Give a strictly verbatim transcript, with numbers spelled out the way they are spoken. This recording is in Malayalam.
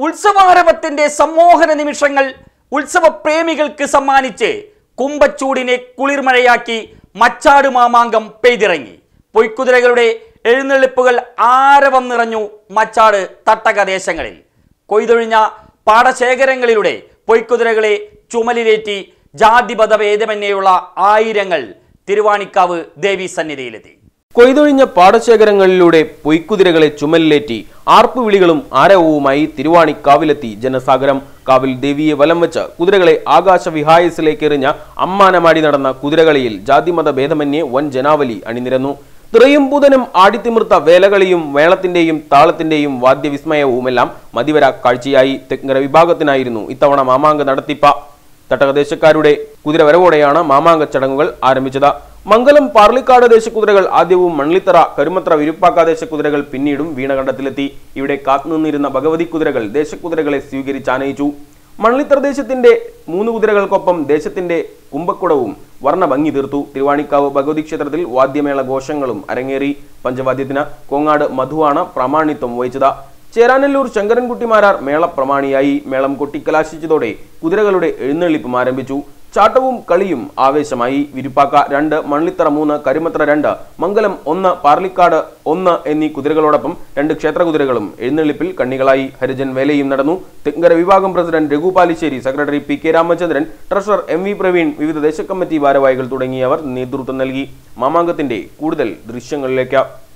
ഉത്സവാരവത്തിന്റെ സമ്മോഹന നിമിഷങ്ങൾ ഉത്സവ പ്രേമികൾക്ക് സമ്മാനിച്ച് കുംഭച്ചൂടിനെ കുളിർമഴയാക്കി മച്ചാട് മാമാങ്കം പെയ്തിറങ്ങി. പൊയ്ക്കുതിരകളുടെ എഴുന്നള്ളിപ്പുകൾ ആരവം നിറഞ്ഞു മച്ചാട് തട്ടകദേശങ്ങളിൽ. കൊയ്തൊഴിഞ്ഞ പാടശേഖരങ്ങളിലൂടെ പൊയ്ക്കുതിരകളെ ചുമലിലേറ്റി ജാതിപത ഭേദമന്യുള്ള ആയിരങ്ങൾ തിരുവാണിക്കാവ് ദേവീ സന്നിധിയിലെത്തി. കൊയ്തൊഴിഞ്ഞ പാടശേഖരങ്ങളിലൂടെ പൊയ്ക്കുതിരകളെ ചുമലിലേറ്റി ആർപ്പുവിളികളും ആരവവുമായി തിരുവാണിക്കാവിലെത്തി ജനസാഗരം. കാവിൽ ദേവിയെ വലം വെച്ച് കുതിരകളെ ആകാശവിഹായസിലേക്ക് എറിഞ്ഞ അമ്മാനമാടി നടന്ന കുതിരകളിയിൽ ജാതിമത ഭേദമന്യേ വൻ ജനാവലി അണിനിരന്നു. തിറയും പൂതനും ആടിത്തിമിർത്ത വേലകളിയും മേളത്തിന്റെയും താളത്തിന്റെയും വാദ്യവിസ്മയവുമെല്ലാം മതിവര കാഴ്ചയായി. തെക്കര വിഭാഗത്തിനായിരുന്നു ഇത്തവണ മാമാങ്ക നടത്തിപ്പ. തട്ടകദേശക്കാരുടെ കുതിരവരവോടെയാണ് മാമാങ്ക ചടങ്ങുകൾ ആരംഭിച്ചത്. മംഗലം പാർലിക്കാട് ദേശക്കുതിരകൾ ആദ്യവും മണ്ണിത്തറ കരുമത്ര വിരുപ്പാക്ക ദേശക്കുതിരകൾ പിന്നീടും വീണകണ്ഠത്തിലെത്തി. ഇവിടെ കാത്തുനിന്നിരുന്ന ഭഗവതി കുതിരകൾ ദേശക്കുതിരകളെ സ്വീകരിച്ചാനയിച്ചു. മണ്ണിത്തറ ദേശത്തിന്റെ മൂന്ന് കുതിരകൾക്കൊപ്പം ദേശത്തിന്റെ കുംഭക്കുടവും വർണ്ണ ഭംഗി തീർത്തു. തിരുവാണിക്കാവ് ഭഗവതി ക്ഷേത്രത്തിൽ വാദ്യമേള ഘോഷങ്ങളും അരങ്ങേറി. പഞ്ചവാദ്യത്തിന് കോങ്ങാട് മധുവാണ് പ്രാമാണിത്വം വഹിച്ചത്. ചേരാനെല്ലൂർ ശങ്കരൻകുട്ടിമാരാർ മേള പ്രമാണിയായി. മേളം കൊട്ടിക്കലാശിച്ചതോടെ കുതിരകളുടെ എഴുന്നള്ളിപ്പും ആരംഭിച്ചു. ചാട്ടവും കളിയും ആവേശമായി. വിരുപ്പാക്ക രണ്ട്, മണ്ണിത്തറ മൂന്ന്, കരുമത്ര രണ്ട്, മംഗലം ഒന്ന്, പാർലിക്കാട് ഒന്ന് എന്നീ കുതിരകളോടൊപ്പം രണ്ട് ക്ഷേത്ര കുതിരകളും എഴുന്നള്ളിപ്പിൽ കണ്ണികളായി. ഹരിജൻ വേലയും നടന്നു. തെങ്കര വിഭാഗം president Raghu Palissery, secretary P K Ramachandran, treasurer M V Praveen, വിവിധ ദേശകമ്മിറ്റി ഭാരവാഹികൾ തുടങ്ങിയവർ നേതൃത്വം നൽകി. മാമാങ്കത്തിന്റെ കൂടുതൽ ദൃശ്യങ്ങളിലേക്ക്.